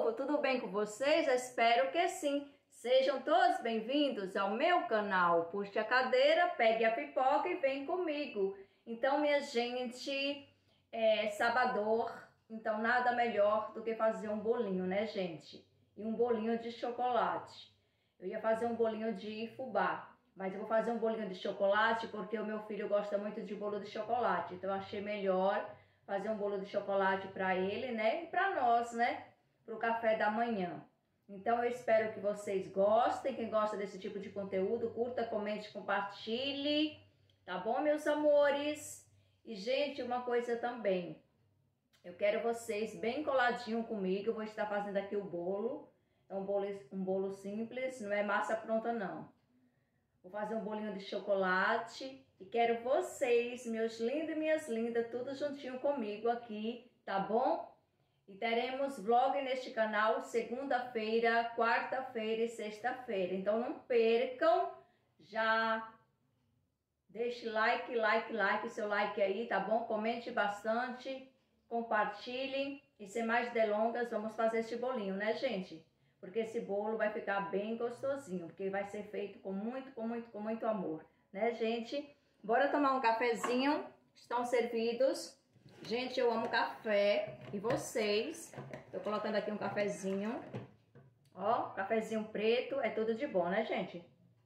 povo, tudo bem com vocês? Eu espero que sim. Sejam todos bem-vindos ao meu canal. Puxe a cadeira, pegue a pipoca e vem comigo. Então, minha gente, sabador, então nada melhor do que fazer um bolinho, né, gente? E um bolinho de chocolate. Eu ia fazer um bolinho de fubá, mas eu vou fazer um bolinho de chocolate porque o meu filho gosta muito de bolo de chocolate. Então, eu achei melhor fazer um bolo de chocolate para ele, né? E para nós, né? Para o café da manhã. Então eu espero que vocês gostem. Quem gosta desse tipo de conteúdo, curta, comente, compartilhe. Tá bom, meus amores? E, gente, uma coisa também. Eu quero vocês bem coladinho comigo. Eu vou estar fazendo aqui o bolo. É um bolo simples, não é massa pronta, não. Vou fazer um bolinho de chocolate. E quero vocês, meus lindos e minhas lindas, tudo juntinho comigo aqui, tá bom? E teremos vlog neste canal segunda-feira, quarta-feira e sexta-feira. Então não percam, já deixe like, seu like aí, tá bom? Comente bastante, compartilhem. E sem mais delongas, vamos fazer este bolinho, né, gente? Porque esse bolo vai ficar bem gostosinho, porque vai ser feito com muito amor, né, gente? Bora tomar um cafezinho, estão servidos. Gente, eu amo café. E vocês? Tô colocando aqui um cafezinho. Ó, cafezinho preto. É tudo de bom, né, gente?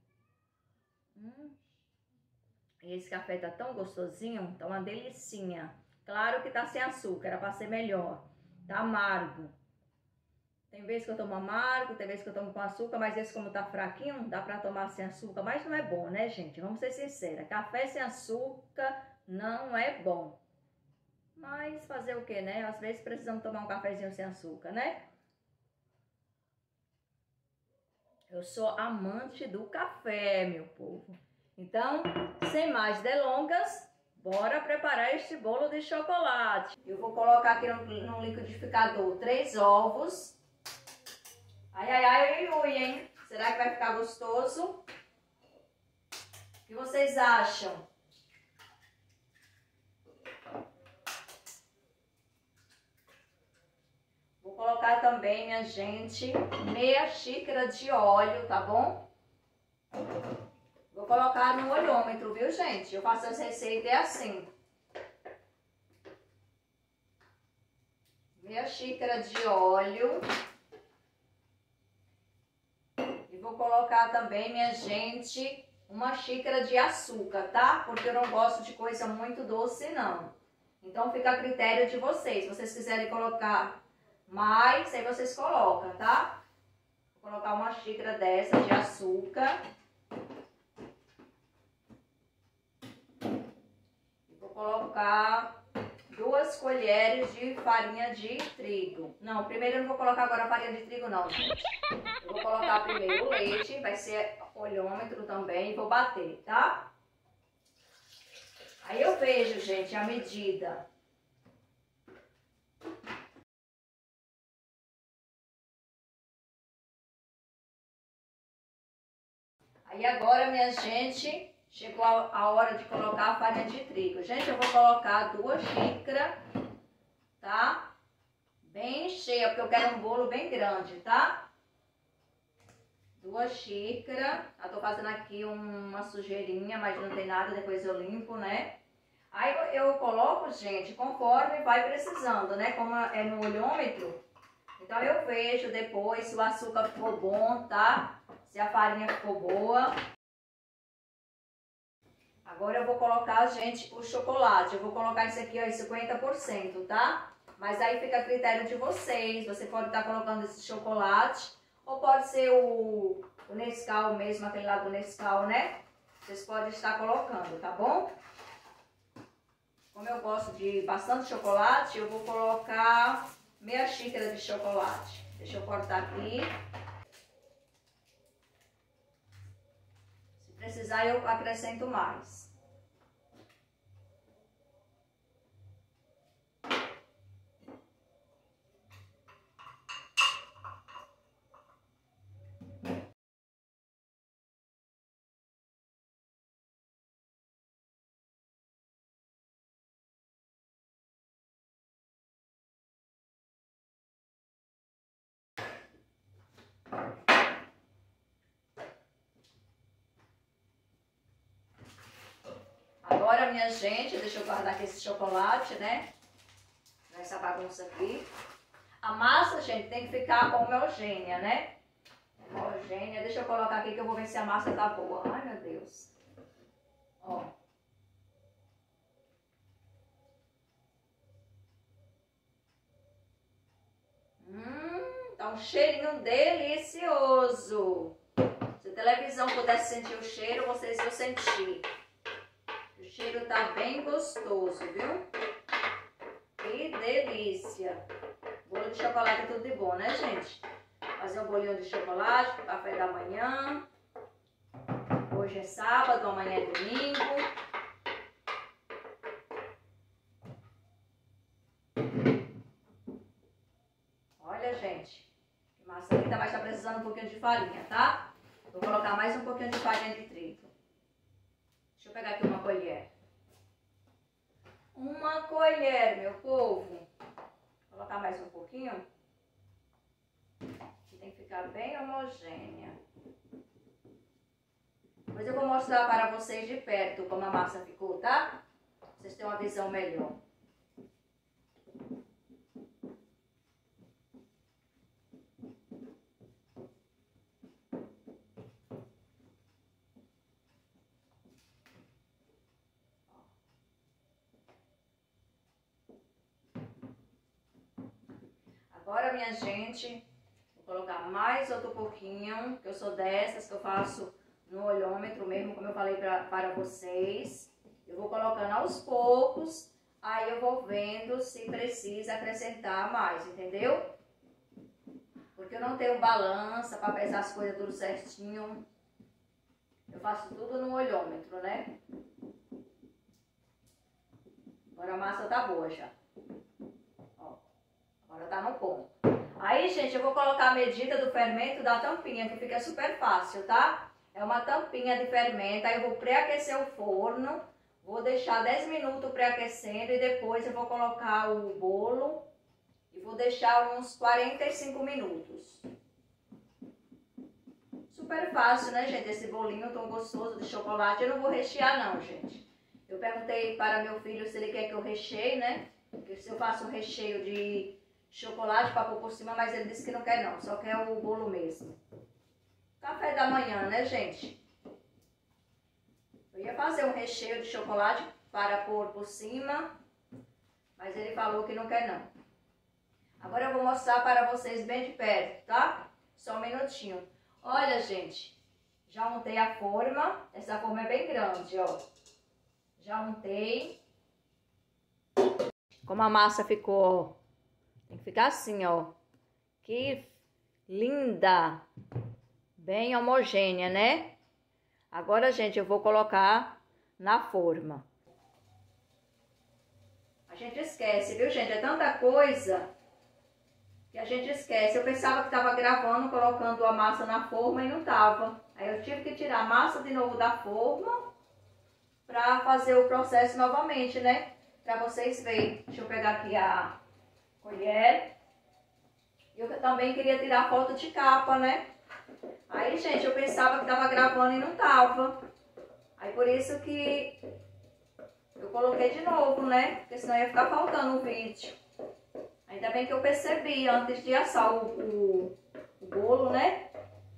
E esse café tá tão gostosinho. Tá uma delicinha. Claro que tá sem açúcar. Era pra ser melhor. Tá amargo. Tem vezes que eu tomo amargo, tem vezes que eu tomo com açúcar. Mas esse, como tá fraquinho, dá pra tomar sem açúcar. Mas não é bom, né, gente? Vamos ser sinceros. Café sem açúcar não é bom. Mas fazer o que, né? Às vezes precisamos tomar um cafezinho sem açúcar, né? Eu sou amante do café, meu povo. Então, sem mais delongas, bora preparar este bolo de chocolate. Eu vou colocar aqui no liquidificador 3 ovos. Ai, hein? Será que vai ficar gostoso? O que vocês acham? Vou colocar também, minha gente, meia xícara de óleo, tá bom? Vou colocar no olhômetro, viu, gente? Eu faço as receitas assim. Meia xícara de óleo. E vou colocar também, minha gente, uma xícara de açúcar, tá? Porque eu não gosto de coisa muito doce, não. Então fica a critério de vocês. Se vocês quiserem colocar mais, aí vocês colocam, tá? Vou colocar uma xícara dessa de açúcar. E vou colocar 2 colheres de farinha de trigo. Não, primeiro eu não vou colocar agora a farinha de trigo, não, gente. Eu vou colocar primeiro o leite, vai ser olhômetro também, e vou bater, tá? Aí eu vejo, gente, a medida. Aí agora, minha gente, chegou a hora de colocar a farinha de trigo. Gente, eu vou colocar 2 xícaras, tá? Bem cheia, porque eu quero um bolo bem grande, tá? 2 xícaras. Eu tô fazendo aqui uma sujeirinha, mas não tem nada, depois eu limpo, né? Aí eu coloco, gente, conforme vai precisando, né? Como é no olhômetro, então eu vejo depois se o açúcar ficou bom, tá? Se a farinha ficou boa. Agora eu vou colocar, gente, o chocolate. Eu vou colocar isso aqui, ó, em 50%, tá? Mas aí fica a critério de vocês. Você pode estar colocando esse chocolate, ou pode ser o Nescau mesmo, aquele lá do Nescau, né? Vocês podem estar colocando, tá bom? Como eu gosto de bastante chocolate, eu vou colocar meia xícara de chocolate. Deixa eu cortar aqui. Se precisar, eu acrescento mais. Agora, minha gente, deixa eu guardar aqui esse chocolate, né? Essa bagunça aqui. A massa, gente, tem que ficar homogênea, né? Homogênea. Deixa eu colocar aqui que eu vou ver se a massa tá boa. Ai, meu Deus. Ó. Tá um cheirinho delicioso. Se a televisão pudesse sentir o cheiro, vocês iam sentir. O cheiro tá bem gostoso, viu? Que delícia. Bolo de chocolate é tudo de bom, né, gente? Fazer um bolinho de chocolate pro café da manhã. Hoje é sábado, amanhã é domingo. Olha, gente. Que massa linda, mas tá precisando um pouquinho de farinha, tá? Vou colocar mais um pouquinho de farinha de trigo. Deixa eu pegar aqui uma colher. Uma colher, meu povo. Vou colocar mais um pouquinho. Que tem que ficar bem homogênea. Depois eu vou mostrar para vocês de perto como a massa ficou, tá? Vocês têm uma visão melhor. Agora, minha gente, vou colocar mais outro pouquinho, que eu sou dessas, que eu faço no olhômetro mesmo, como eu falei para vocês. Eu vou colocando aos poucos, aí eu vou vendo se precisa acrescentar mais, entendeu? Porque eu não tenho balança para pesar as coisas tudo certinho. Eu faço tudo no olhômetro, né? Agora a massa tá boa já. Agora tá no ponto. Aí, gente, eu vou colocar a medida do fermento da tampinha, que fica super fácil, tá? É uma tampinha de fermento. Aí eu vou pré-aquecer o forno. Vou deixar 10 minutos pré-aquecendo e depois eu vou colocar o bolo e vou deixar uns 45 minutos. Super fácil, né, gente? Esse bolinho tão gostoso de chocolate. Eu não vou rechear, não, gente. Eu perguntei para meu filho se ele quer que eu recheie, né? Porque se eu faço um recheio de chocolate para pôr por cima, mas ele disse que não quer não, só quer o bolo mesmo. Café da manhã, né, gente? Eu ia fazer um recheio de chocolate para pôr por cima, mas ele falou que não quer não. Agora eu vou mostrar para vocês bem de perto, tá? Só um minutinho. Olha, gente, já untei a forma. Essa forma é bem grande, ó. Já untei. Como a massa ficou, tem que ficar assim, ó. Que linda! Bem homogênea, né? Agora, gente, eu vou colocar na forma. A gente esquece, viu, gente? É tanta coisa que a gente esquece. Eu pensava que estava gravando, colocando a massa na forma e não tava. Aí eu tive que tirar a massa de novo da forma para fazer o processo novamente, né? Para vocês verem. Deixa eu pegar aqui a colher. Eu também queria tirar foto de capa, né? Aí, gente, eu pensava que tava gravando e não tava. Aí, por isso que eu coloquei de novo, né? Porque senão ia ficar faltando o vídeo. Ainda bem que eu percebi antes de assar o bolo, né?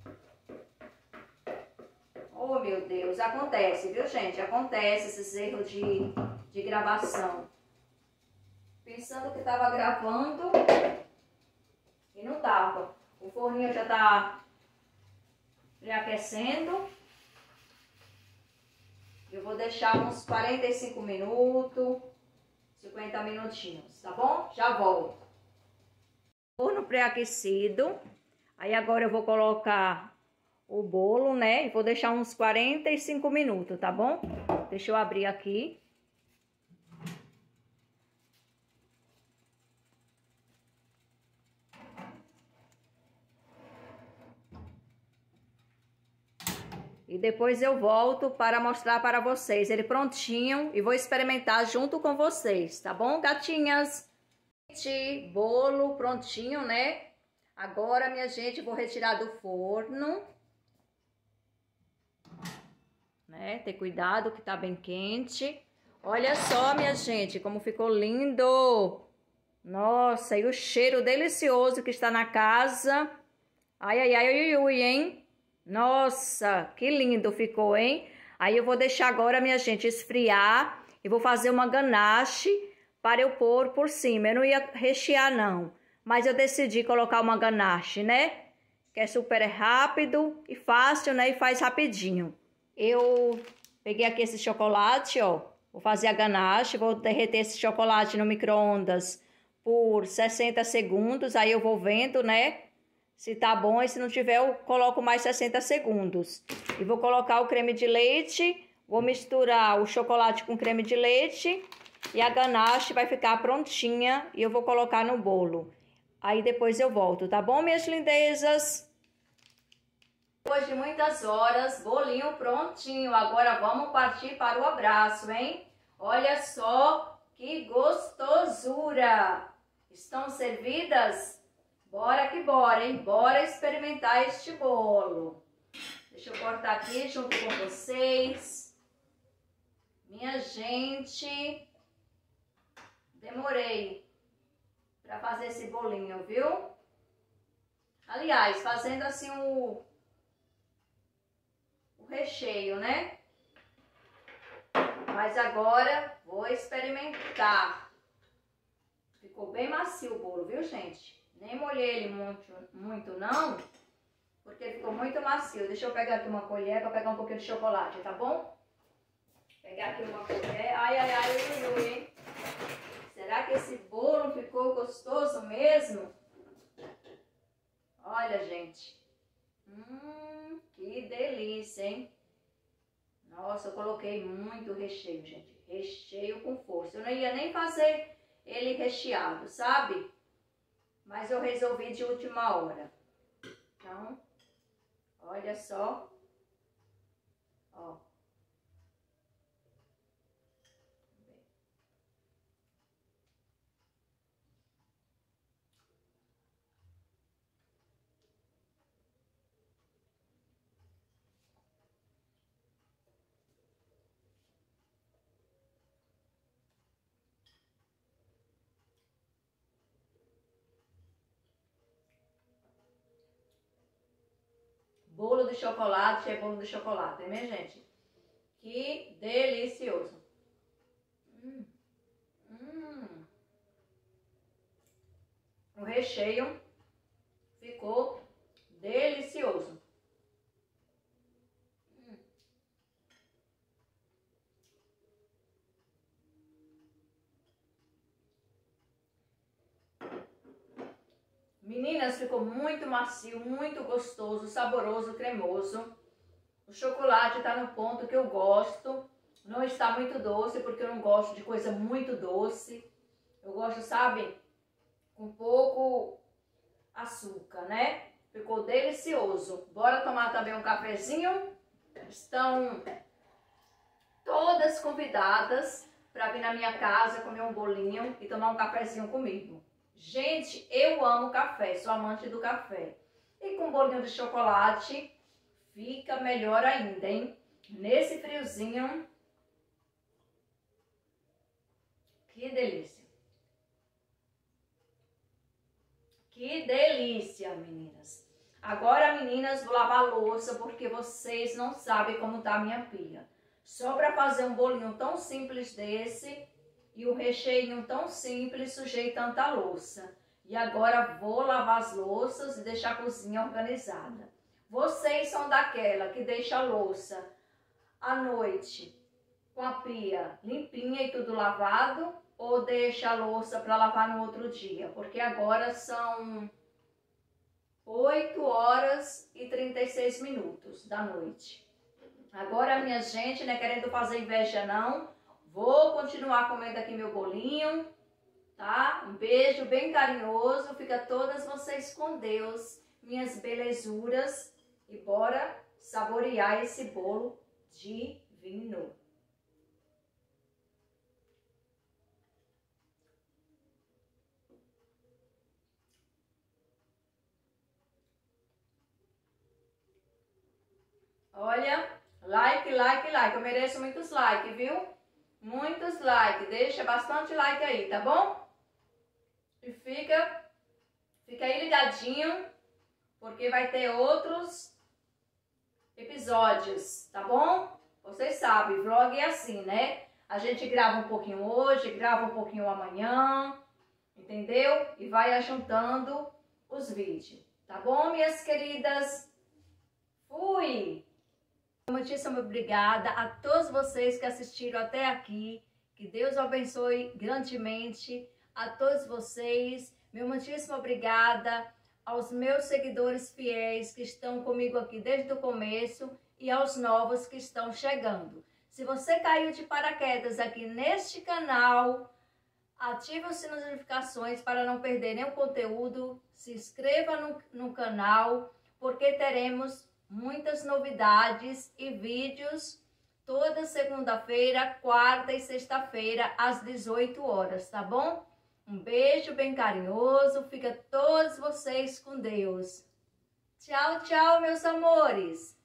Oh, meu Deus, acontece, viu, gente? Acontece esses erros de gravação. Pensando que tava gravando e não tava. O forninho já tá reaquecendo. Eu vou deixar uns 45 minutos, 50 minutinhos, tá bom? Já volto. Forno pré-aquecido. Aí agora eu vou colocar o bolo, né? E vou deixar uns 45 minutos, tá bom? Deixa eu abrir aqui. E depois eu volto para mostrar para vocês ele prontinho e vou experimentar junto com vocês, tá bom, gatinhas? Bolo prontinho, né? Agora, minha gente, vou retirar do forno. né? Ter cuidado que tá bem quente. Olha só, minha gente, como ficou lindo! Nossa, e o cheiro delicioso que está na casa. Ai, ai, ai, ui, ui, hein? Nossa, que lindo ficou, hein? Aí eu vou deixar agora, minha gente, esfriar e vou fazer uma ganache para eu pôr por cima. Eu não ia rechear, não, mas eu decidi colocar uma ganache, né? Que é super rápido e fácil, né? E faz rapidinho. Eu peguei aqui esse chocolate, ó. Vou fazer a ganache, vou derreter esse chocolate no micro-ondas por 60 segundos. Aí eu vou vendo, né? Se tá bom, e se não tiver, eu coloco mais 60 segundos. E vou colocar o creme de leite, vou misturar o chocolate com creme de leite e a ganache vai ficar prontinha e eu vou colocar no bolo. Aí depois eu volto, tá bom, minhas lindezas? Depois de muitas horas, bolinho prontinho. Agora vamos partir para o abraço, hein? Olha só que gostosura! Estão servidas? Bora que bora, hein? Bora experimentar este bolo. Deixa eu cortar aqui junto com vocês. Minha gente, demorei para fazer esse bolinho, viu? Aliás, fazendo assim o recheio, né? Mas agora vou experimentar. Ficou bem macio o bolo, viu, gente? Nem molhei ele muito não, porque ficou muito macio. Deixa eu pegar aqui uma colher para pegar um pouquinho de chocolate, tá bom? Pegar aqui uma colher. Ai, ai, ai, ui, ui, hein? Será que esse bolo ficou gostoso mesmo? Olha, gente. Que delícia, hein? Nossa, eu coloquei muito recheio, gente. Recheio com força. Eu não ia nem fazer ele recheado, sabe? Mas eu resolvi de última hora. Então, olha só. Ó. Bolo de chocolate é bolo de chocolate, hein, minha gente? Que delicioso. O recheio ficou delicioso. Meninas, ficou muito macio, muito gostoso, saboroso, cremoso. O chocolate está no ponto que eu gosto. Não está muito doce, porque eu não gosto de coisa muito doce. Eu gosto, sabe, com pouco açúcar, né? Ficou delicioso. Bora tomar também um cafezinho? Estão todas convidadas para vir na minha casa comer um bolinho e tomar um cafezinho comigo. Gente, eu amo café, sou amante do café. E com um bolinho de chocolate fica melhor ainda, hein? Nesse friozinho, que delícia. Que delícia, meninas. Agora, meninas, vou lavar a louça porque vocês não sabem como tá a minha pia. Só para fazer um bolinho tão simples desse e o recheio tão simples, sujei tanta louça. E agora vou lavar as louças e deixar a cozinha organizada. Vocês são daquela que deixa a louça à noite com a pia limpinha e tudo lavado, ou deixa a louça para lavar no outro dia? Porque agora são 8 horas e 36 minutos da noite. Agora, minha gente, não é querendo fazer inveja não, vou continuar comendo aqui meu bolinho, tá? Um beijo bem carinhoso, fica todas vocês com Deus, minhas belezuras, e bora saborear esse bolo divino. Olha, Like, like, like. Eu mereço muitos likes, viu? Muitos likes. Deixa bastante like aí, tá bom? E fica aí ligadinho, porque vai ter outros episódios, tá bom? Vocês sabem, vlog é assim, né? A gente grava um pouquinho hoje, grava um pouquinho amanhã, entendeu? E vai ajuntando os vídeos, tá bom, minhas queridas? Fui! Muitíssimo obrigada a todos vocês que assistiram até aqui. Que Deus abençoe grandemente a todos vocês. Meu muitíssimo obrigada aos meus seguidores fiéis que estão comigo aqui desde o começo e aos novos que estão chegando. Se você caiu de paraquedas aqui neste canal, ative o sino de notificações para não perder nenhum conteúdo. Se inscreva no canal, porque teremos muitas novidades e vídeos toda segunda-feira, quarta e sexta-feira, às 18 horas, tá bom? Um beijo bem carinhoso, fica todos vocês com Deus. Tchau, tchau, meus amores!